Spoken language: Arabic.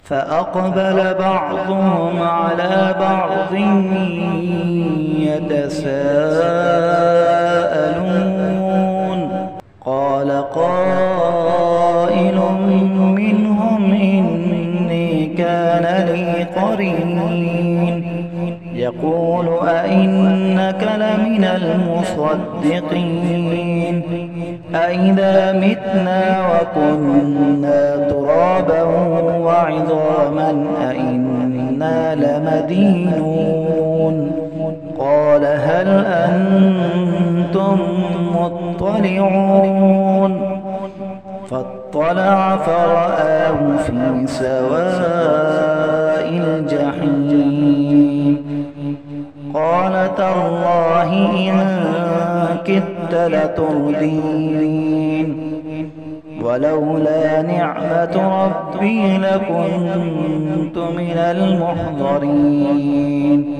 فأقبل بعضهم على بعض يتساءلون قال قائل منهم إني كان لي قرين يقول أئنك لمن المصدقين أئذا متنا وكنا ترابا وعظاما أئنا لمدينون قال هل أنتم مطلعون فاطلع فرآه في سواء الجحيم قال تالله إن كدت لتردين ولولا نعمة ربي لكنت من المحضرين